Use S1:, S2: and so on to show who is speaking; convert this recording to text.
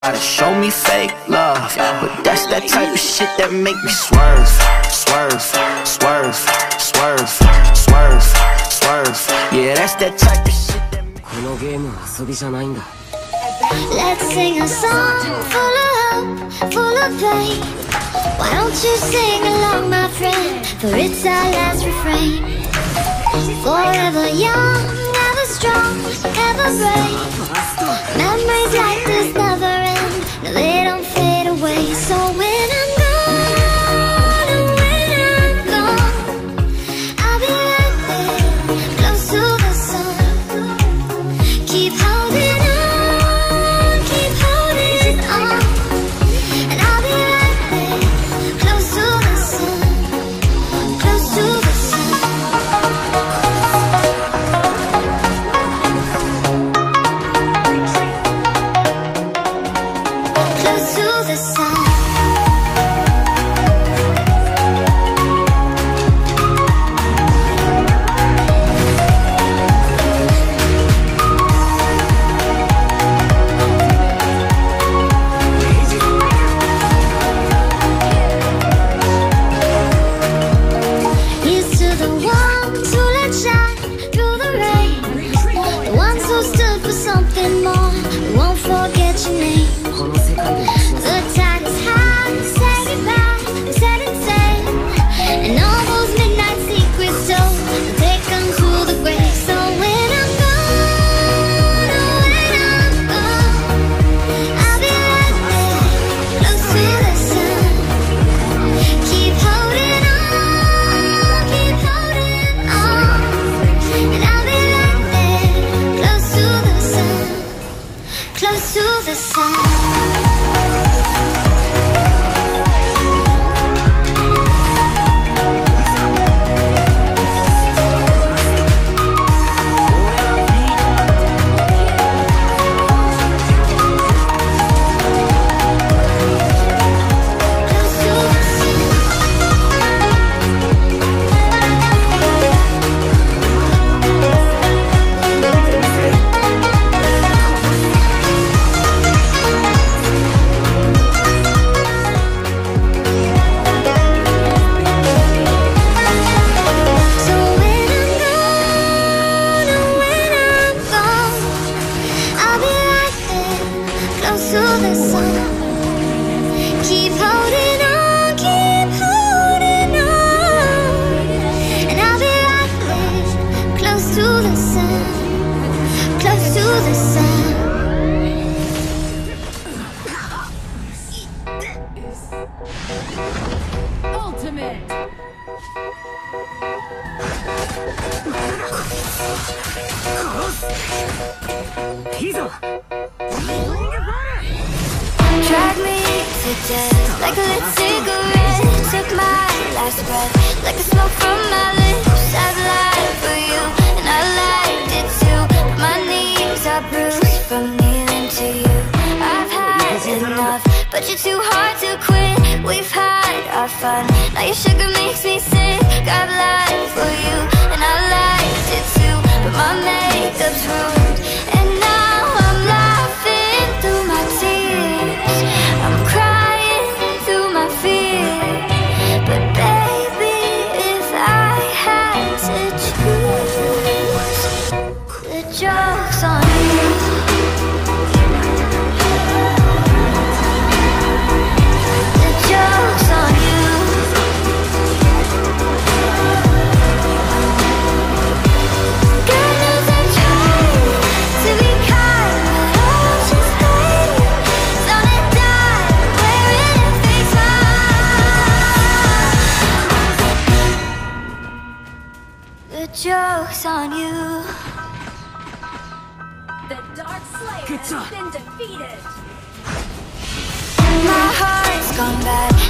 S1: Try to show me fake love, but that's that type of shit that make me swerve, swerve, swerve, swerve, swerve, swerve. Yeah, that's that type of shit that make me.
S2: Let's sing a song full of hope, full of pain. Why don't you sing along, my friend? For it's our last refrain. Forever young, ever strong, ever brave. Memories like this never end. No, they don't fade away. So when I'm gone, when I'm gone, I'll be right there, close to the sun. Keep holding on, keep holding on. And I'll be right there, close to the sun, close to the sun. Close to the sun. Here's to the ones who let shine through the rain, the ones who stood for something more, who won't forget your name. The tide is high, say goodbye, we set it sail. And all those midnight secrets told, they'll take them to the grave. So when I'm gone, when I'm gone, I'll be right there, close to the sun. Keep holding on, keep holding on. And I'll be right there, close to the sun, close to the sun. To the sun. Keep holding on, keep holding on. And I'll be right there, close to the sun, close to the sun.
S3: Ultimate.
S2: Drag me to death like a lit cigarette. Took my last breath like the smoke from my lips. I've lied for you and I liked it too, but my knees are bruised from kneeling to you. I've had enough, but you're too hard to quit. We've had our fun, now your sugar makes me sick. I've lied for you and I liked it too, but my makeup's ruined. And now I'm laughing through my tears, I'm crying through my fear. But baby, if I had to choose, the joke's on you. The joke's on you. God knows I tried to be kind, but I'll just hate it. Son and die, wearing a fake smile. The joke's on you.
S3: The Dark Slayer has been defeated.
S2: My heart's gone bad,